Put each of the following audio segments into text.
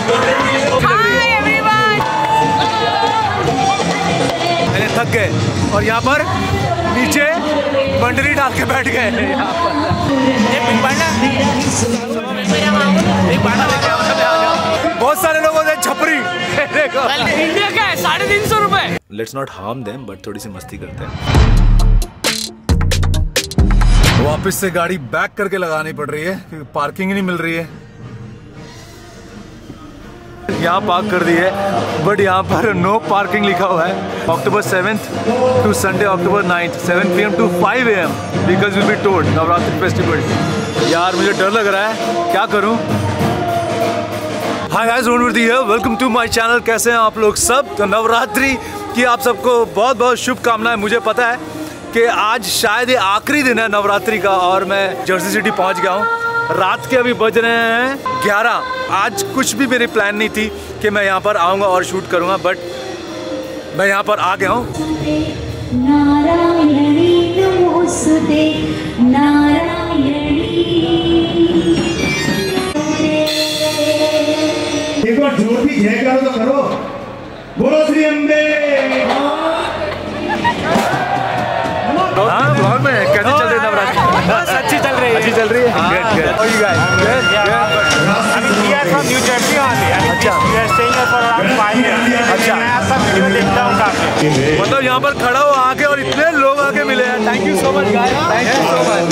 मैंने थक गए और यहाँ पर नीचे बंडरी डाल के बैठ गए। बहुत सारे लोगों ने छपरी। इंडिया का है 350 रुपए। Let's not harm them, but थोड़ी सी मस्ती करते हैं। वापस से गाड़ी बैक करके लगानी पड़ रही है क्योंकि पार्किंग ही नहीं मिल रही है। यहाँ पार्क कर दी है, बट यहाँ पर नो पार्किंग लिखा हुआ है। October 7th to Sunday October 9th 7 PM to 5 AM vehicles will be towed Navratri festival. यार मुझे डर लग रहा है, क्या करूँ? Hi guys, Rohan here, welcome to my channel. कैसे हैं आप लोग सब? तो नवरात्रि की आप सबको बहुत बहुत शुभकामनाएं। मुझे पता है कि आज शायद ये आखिरी दिन है नवरात्रि का और मैं जर्सी सिटी पहुंच गया हूँ। रात के अभी बज रहे हैं 11। आज कुछ भी मेरी प्लान नहीं थी कि मैं यहाँ पर आऊँगा और शूट करूँगा, बट मैं यहाँ पर आ गया हूँ। एक बार जोर भी जय करो तो करो। बोलो श्री अम्बे। हाँ, ब्लॉग में कैसे चल रही है नवरात्रि? बस अच्छी चल रही है। अच्छी चल रही है। न्यू जर्सी वाली। अच्छा, अच्छा। वीडियो देखता हूँ काफी। मतलब यहाँ पर खड़ा हो आके और इतने लोग आके मिले हैं। Thank you so much guys, thank you so much.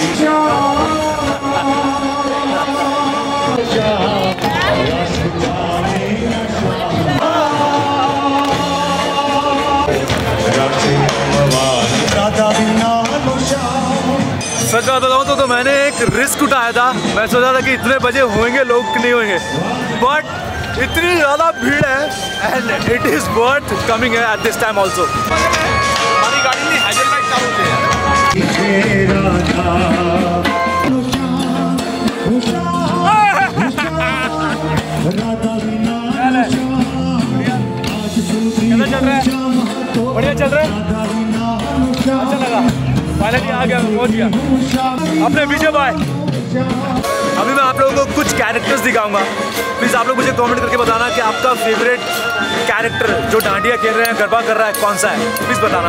सच बात बताऊँ तो मैंने एक रिस्क उठाया था। मैं सोचा था कि इतने बजे होंगे लोग कि नहीं होंगे, बट इतनी ज़्यादा भीड़ है and it is worth coming at this time also. हमारी गाड़ी में हाइड्रोलाइट चालू है। कैसा चल रहा है? बढ़िया चल रहा है? अच्छा लगा, फाइनली आ गया, पहुंच गया अपने पीछे भाई। अभी मैं आप लोगों को कुछ कैरेक्टर्स दिखाऊंगा। प्लीज़ आप लोग मुझे कमेंट करके बताना कि आपका फेवरेट कैरेक्टर जो डांडिया खेल रहे हैं, गरबा कर रहा है, कौन सा है, प्लीज़ बताना।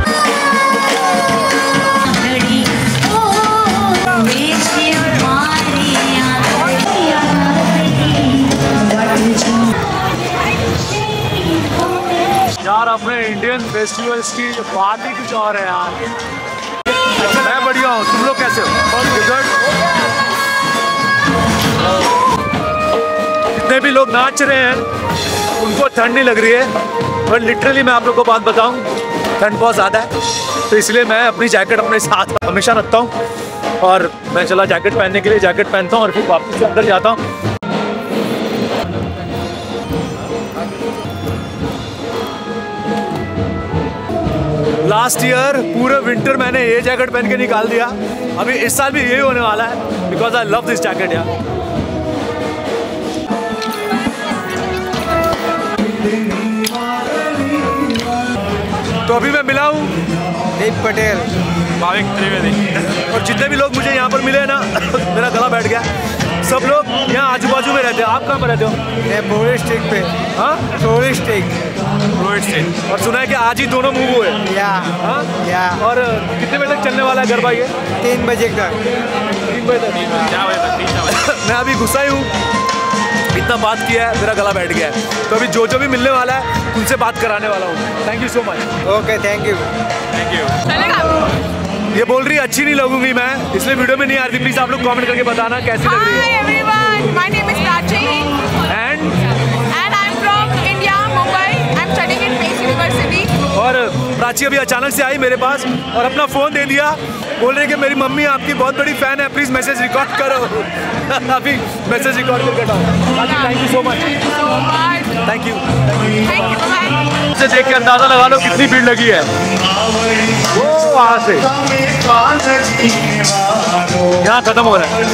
यार अपने इंडियन फेस्टिवल्स की बात ही कुछ और है यार। मैं बढ़िया हूँ, तुम लोग कैसे हो? जितने भी लोग नाच रहे हैं उनको ठंड नहीं लग रही है, पर लिटरली मैं आप लोग को बात बताऊँ, ठंड बहुत ज़्यादा है। तो इसलिए मैं अपनी जैकेट अपने साथ हमेशा रखता हूँ और मैं चला जैकेट पहनने के लिए, जैकेट पहनता हूँ और फिर वापस से अंदर जाता हूँ। लास्ट ईयर पूरे विंटर मैंने ये जैकेट पहन के निकाल दिया। अभी इस साल भी यही होने वाला है because I love this jacket यार। तो अभी मैं मिला हूँ दीप पटेल, भाविक त्रिवेदी और जितने भी लोग मुझे यहाँ पर मिले ना मेरा गला बैठ गया। सब लोग यहाँ आजू बाजू में रहते हैं। आप कहाँ पर रहते हो? मैं बोरी स्टिक पे। हाँ, बोरी स्टिक। और सुना है कि आज ही दोनों मूव हुए। हाँ या। और कितने बजे तक चलने वाला है गरबा ये? 3 बजे तक। 3 बजे तक? मैं अभी घुसा ही हूँ, इतना बात किया है, मेरा गला बैठ गया है। तो अभी जो भी मिलने वाला है उनसे बात कराने वाला हूँ। Thank you so much. Okay, thank you. ये बोल रही है अच्छी नहीं लगूंगी मैं, इसलिए वीडियो में नहीं आ रही। प्लीज आप लोग कमेंट करके बताना कैसी लग रही है। Hi everyone, my name is Prachi and I'm from India, Mumbai. I'm studying in Pace University. और प्राची अभी अचानक से आई मेरे पास और अपना फ़ोन दे दिया। बोल रहे कि मेरी मम्मी आपकी बहुत बड़ी फ़ैन है, प्लीज़ मैसेज रिकॉर्ड करो। अभी मैसेज रिकॉर्ड करके डालो। Thank you so much. Thank you. से देख के अंदाज़ा लगा लो कितनी भीड़ लगी है। वो वहाँ से यहाँ ख़त्म हो रहा है।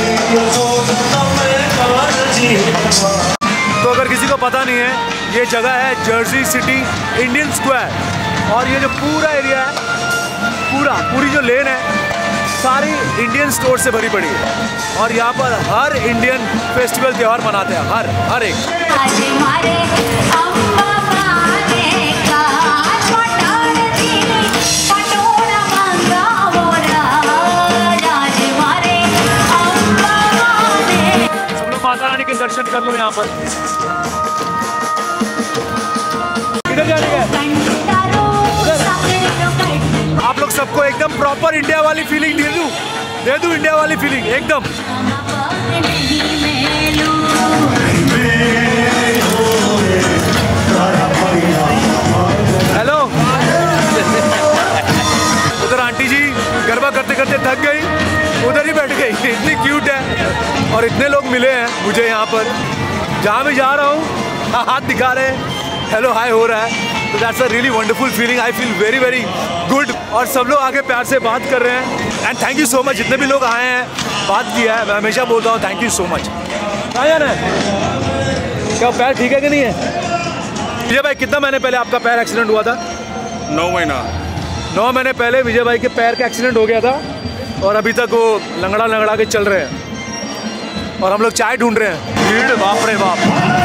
तो अगर किसी को पता नहीं है, ये जगह है जर्सी सिटी इंडियन स्क्वायर और ये जो पूरा एरिया है, पूरी जो लेन है सारी इंडियन स्टोर से भरी पड़ी है और यहाँ पर हर इंडियन फेस्टिवल त्यौहार मनाते हैं, हर एक। दर्शन कर लो यहाँ पर। किधर जाने का? आप लोग सबको एकदम प्रॉपर इंडिया वाली फीलिंग दे दूँ इंडिया वाली फीलिंग एकदम। हेलो। उधर आंटी जी गरबा करते करते थक गई, उधर ही बैठ गई। इतनी क्यूट है और इतने लोग मिले हैं मुझे यहाँ पर। जहाँ भी जा रहा हूँ हाथ दिखा रहे हैं, हेलो हाय हो रहा है। तो that's a really wonderful feeling. I feel very very good. और सब लोग आके प्यार से बात कर रहे हैं and thank you so much. जितने भी लोग आए हैं बात किया है, मैं हमेशा बोलता हूँ थैंक यू सो मच। कहाँ जाना है? क्या पैर ठीक है कि नहीं है? विजय भाई कितना महीने पहले आपका पैर एक्सीडेंट हुआ था? 9 महीना। 9 महीने पहले विजय भाई के पैर का एक्सीडेंट हो गया था और अभी तक वो लंगड़ा के चल रहे हैं और हम लोग चाय ढूंढ रहे हैं। भीड़ बाप रे बाप।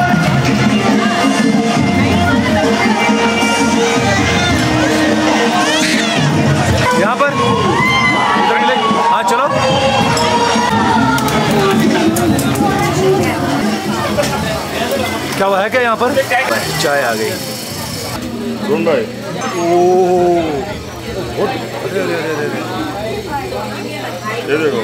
यहाँ पर हाँ चलो। क्या हुआ है क्या यहाँ पर? चाय आ गई। ढूंढ भाई। ये देखो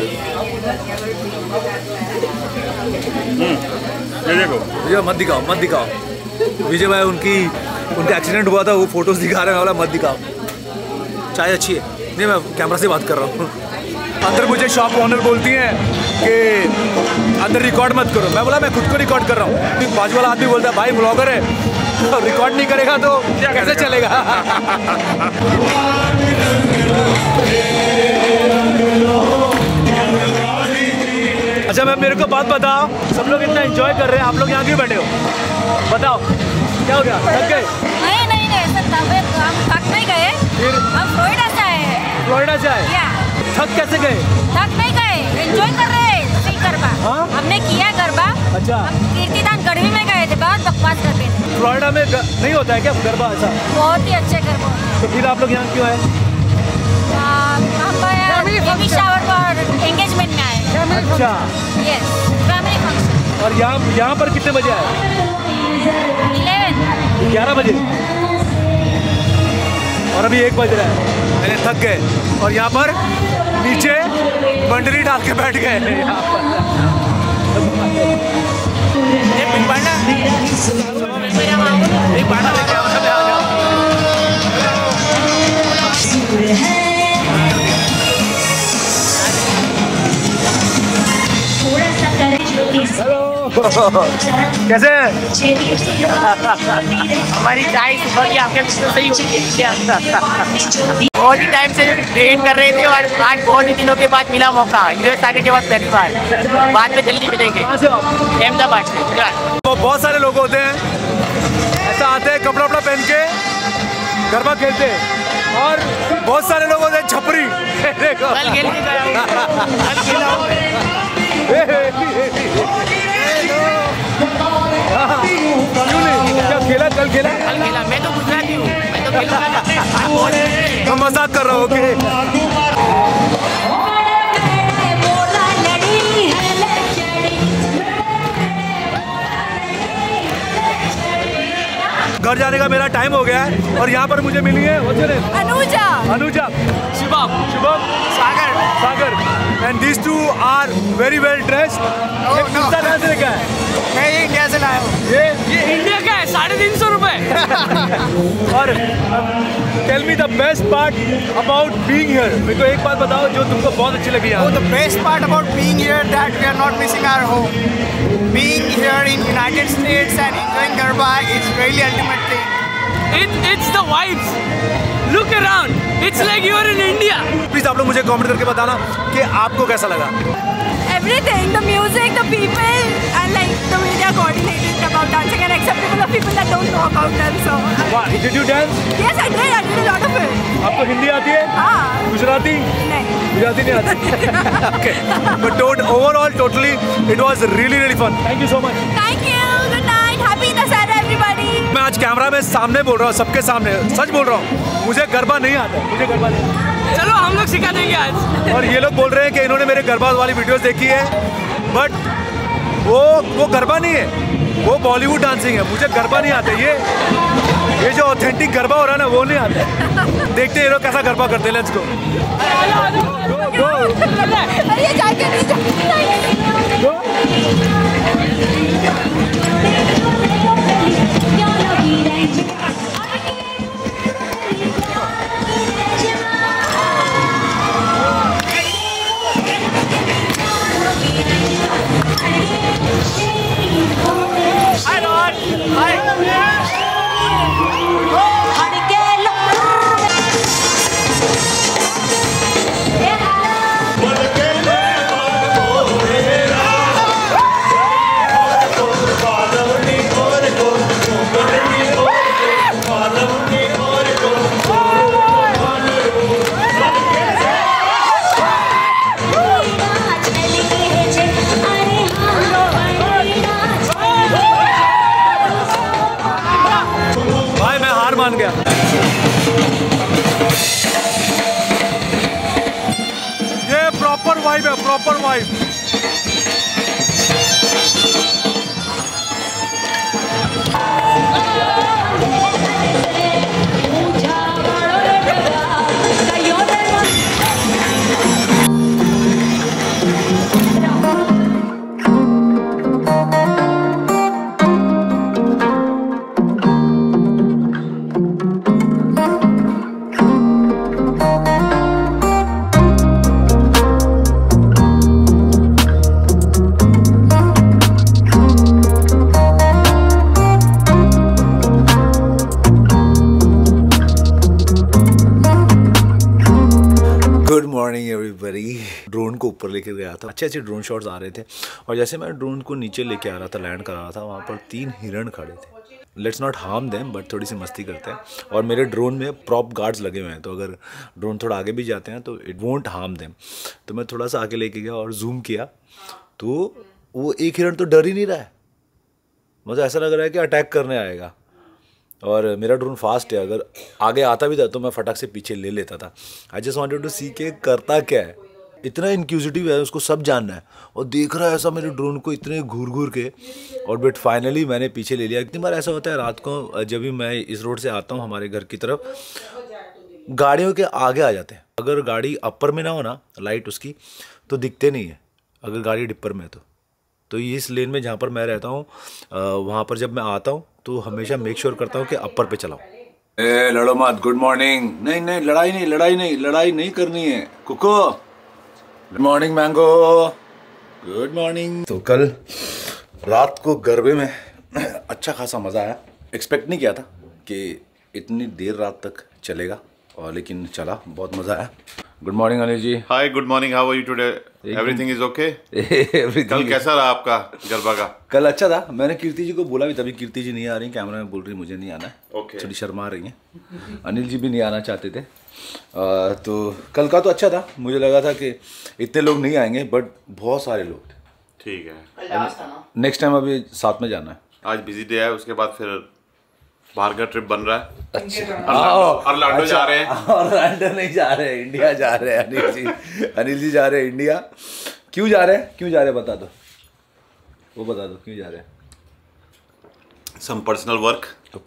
ये देखो। भैया मत दिखाओ। विजय भाई उनका एक्सीडेंट हुआ था, वो फोटोज दिखा रहे हैं। वाला मत दिखाओ। चाय अच्छी है। नहीं मैं कैमरा से बात कर रहा हूँ। अंदर मुझे शॉप ओनर बोलती हैं कि अंदर रिकॉर्ड मत करो। मैं बोला मैं खुद को रिकॉर्ड कर रहा हूँ। बाजू वाला आदमी बोलता है भाई ब्लॉगर है तो रिकॉर्ड नहीं करेगा तो कैसे चलेगा? अच्छा मैं मेरे को बात बताओ, सब लोग इतना एंजॉय कर रहे हैं, आप लोग यहाँ क्यों बैठे हो? बताओ क्या हो गया? थक गए? नहीं हम थक नहीं गए। फिर हम फ्लोरिडा से आए हैं। फ्लोरिडा से आए? थक कैसे गए? थक नहीं गए, एंजॉय कर रहे हैं। सही गरबा हमने किया गरबा। अच्छा। हम कीर्तिदान गढ़वी में गए थे, बहुत बकवास करते थे। फ्लोरिडा में नहीं होता है क्या गरबा ऐसा? बहुत ही अच्छे गरबा। तो फिर आप लोग यहाँ क्यों आए? हम बेबी शावर और एंगेजमेंट में आए। अच्छा। Yes, family function. और यहाँ पर कितने बजे आए? 11 बजे और अभी 1 बज रहा है। मैंने थक गए और यहाँ पर नीचे मंडली डाल के बैठ गए। यहाँ कैसे हमारी चाय सुबह की आपके से ही होती है। बहुत ही टाइम से ट्रेन कर रहे थे और आज बहुत ही दिनों के बाद मिला मौका। यूएस आने के बाद पहली बार, बाद में जल्दी मिलेंगे। अहमदाबाद से। तो बहुत सारे लोग होते हैं ऐसा आते हैं कपड़ा पहन के गरबा खेलते हैं और बहुत सारे लोग होते हैं छपरी। कल खेल के गया हूं। कल खेला हूं। क्यों नहीं? क्या खेला? कल खेला? कल खेला। मैं तो गुजराती हूँ, मैं तो खेलूंगा। मैं मजाक कर रहा हूँ। घर जाने का मेरा टाइम हो गया है और यहाँ पर मुझे मिली है Anuja, Shubham, Sagar and these two are very well dressed। ये कुर्ता कहाँ से लेकर आए? मैं ये इंडिया से लाया हूँ। ये इंडिया का है, 350 रुपए। और tell me the best part about being here. मेरे को एक बात बताओ जो तुमको बहुत अच्छी लगी यहाँ। The best part about being here that we are not missing our home. Being here in United States and enjoying Garba is really ultimate thing. It's the vibes. Look around. It's like you are in India. Please आप लोग मुझे comment करके बताना कि आपको कैसा लगा। Everything, the music, the people, and like the way they are coordinated about dancing and acceptable of people that don't know about them. So. Did you dance? Yes, I did. I did a lot of it. आपको हिंदी आती है? हाँ. गुजराती? नहीं. गुजराती नहीं आती। Okay. But overall, totally, it was really fun. Thank you so much. Thank you. Good night. Happy camera में सामने बोल रहा हूँ, सबके सामने सच बोल रहा हूँ, मुझे गरबा नहीं आता, मुझे गरबा नहीं आता। चलो हम लोग सिखा देंगे आज। और ये लोग बोल रहे हैं कि इन्होंने मेरे गरबा वाली वीडियोस देखी है, बट वो गरबा नहीं है, वो बॉलीवुड डांसिंग है। मुझे गरबा नहीं आता, ये जो ऑथेंटिक गरबा हो रहा है ना वो नहीं आता। देखते हैं ये लोग कैसा गरबा करते हैं। Let's go. अरे जाके नहीं जा। मान गया। ये प्रॉपर वाइब है, proper vibe. Good morning everybody. Drone को ऊपर लेकर गया था, अच्छे अच्छे ड्रोन शॉट्स आ रहे थे, और जैसे मैं ड्रोन को नीचे लेके आ रहा था, लैंड कर रहा था, वहाँ पर 3 हिरण खड़े थे। Let's not harm them, but थोड़ी सी मस्ती करते हैं। और मेरे ड्रोन में प्रॉप गार्ड्स लगे हुए हैं, तो अगर ड्रोन थोड़ा आगे भी जाते हैं तो इट वोंट हार्म देम। तो मैं थोड़ा सा आगे लेके गया और जूम किया, तो वो एक हिरण तो डर ही नहीं रहा है, मुझे ऐसा लग रहा है कि अटैक करने आएगा। और मेरा ड्रोन फास्ट है, अगर आगे आता भी था तो मैं फटाक से पीछे ले लेता था। I just wanted to see के करता क्या है। इतना इंक्यूजिटिव है, उसको सब जानना है, और देख रहा है ऐसा मेरे ड्रोन को इतने घूर घूर के। और बट फाइनली मैंने पीछे ले लिया। इतनी बार ऐसा होता है रात को जब भी मैं इस रोड से आता हूँ हमारे घर की तरफ, गाड़ियों के आगे आ जाते हैं। अगर गाड़ी अपर में ना हो ना लाइट उसकी, तो दिखते नहीं है, अगर गाड़ी डिपर में है तो इस लेन में जहाँ पर मैं रहता हूँ वहाँ पर जब मैं आता हूँ तो हमेशा मेक श्योर करता हूँ कि अपर पे चलाऊँ। ए लड़ो मत, गुड मॉर्निंग। नहीं नहीं, लड़ाई नहीं करनी है। कुको good morning, mango good morning. तो कल रात को गरबे में अच्छा खासा मज़ा आया। एक्सपेक्ट नहीं किया था कि इतनी देर रात तक चलेगा, और लेकिन चला, बहुत मज़ा आया। Good morning Anil ji. Hi, good morning, how are you today? Everything is okay? कल कैसा रहा आपका गरबा का? कल अच्छा था। मैंने कीर्ति जी को बोला भी, तभी कीर्ति जी नहीं आ रही, कैमरा में बोल रही मुझे नहीं आना है, थोड़ी शर्मा रही हैं। अनिल जी भी नहीं आना चाहते थे। तो कल का तो अच्छा था, मुझे लगा था कि इतने लोग नहीं आएंगे, बट बहुत सारे लोग थे। ठीक है, नेक्स्ट टाइम अभी साथ में जाना है। आज बिजी डे है, उसके बाद फिर बाहर का ट्रिप बन रहा है। अच्छा, ऑरलैंडो जा रहे हैं। ऑरलैंडो नहीं जा रहे हैं, इंडिया जा रहे हैं। अनिल जी जा रहे हैं इंडिया। क्यों जा रहे हैं बता दो, वो बता दो क्यों जा रहे हैं। Some personal work.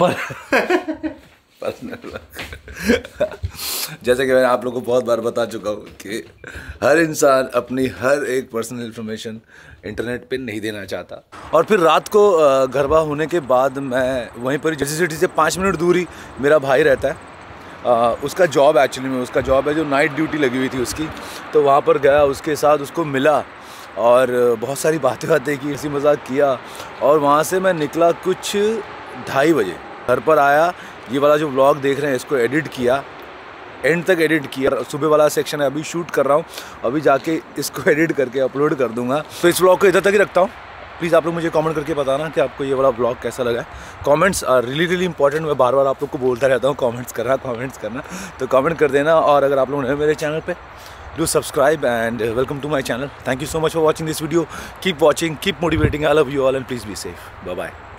Personal work. जैसे कि मैं आप लोगों को बहुत बार बता चुका हूँ कि हर इंसान अपनी हर एक पर्सनल इन्फॉर्मेशन इंटरनेट पे नहीं देना चाहता। और फिर रात को गरबा होने के बाद मैं वहीं पर जर्सी सिटी से 5 मिनट दूर ही मेरा भाई रहता है। उसका जॉब एक्चुअली में उसका जॉब है जो नाइट ड्यूटी लगी हुई थी उसकी, तो वहाँ पर गया, उसके साथ उसको मिला और बहुत सारी बातें की, हंसी मजाक किया। और वहाँ से मैं निकला कुछ 2:30 बजे, घर पर आया। ये वाला जो व्लॉग देख रहे हैं इसको एडिट किया, एंड तक एडिट किया। सुबह वाला सेक्शन है, अभी शूट कर रहा हूँ, अभी जाके इसको एडिट करके अपलोड कर दूंगा। तो इस व्लॉग को इधर तक ही रखता हूँ। प्लीज़ आप लोग मुझे कमेंट करके बताना कि आपको ये वाला व्लॉग कैसा लगा है। Comments are really important. मैं बार बार आप लोग को बोलता रहता हूँ कमेंट्स करना, तो कमेंट कर देना। और अगर आप लोग नए मेरे चैनल पे, do subscribe and welcome to my channel. Thank you so much for watching this video. Keep watching, keep motivating. I love you all and please be safe. Bye bye.